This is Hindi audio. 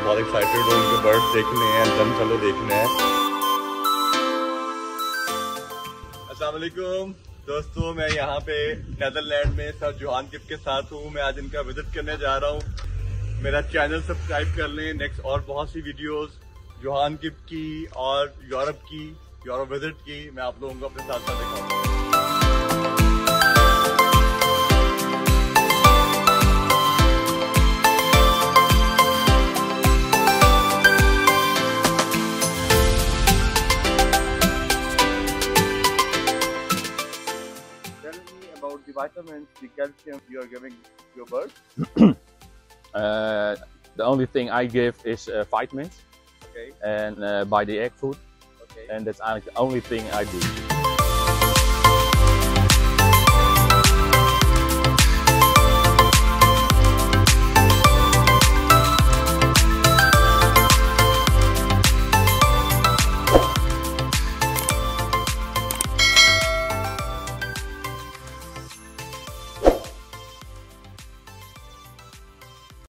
बहुत एक्साइटेड हूँ उनके बर्ड्स देखने हैं, जन चलो देखने हैं। अस्सलाम वालेकुम दोस्तों, मैं यहाँ पे नेदरलैंड में सर जोहान किप के साथ हूँ। मैं आज इनका विजिट करने जा रहा हूँ। मेरा चैनल सब्सक्राइब कर लें। नेक्स्ट और बहुत सी वीडियोस जोहान किप की और यूरोप विजिट की मैं आप लोगों को अपने साथ साथ दिखाऊंगा। About the vitamins, the calcium you are giving your birds? The only thing I give is vitamins, Okay. and by the egg food, Okay. and that's eigenlijk the only thing I do.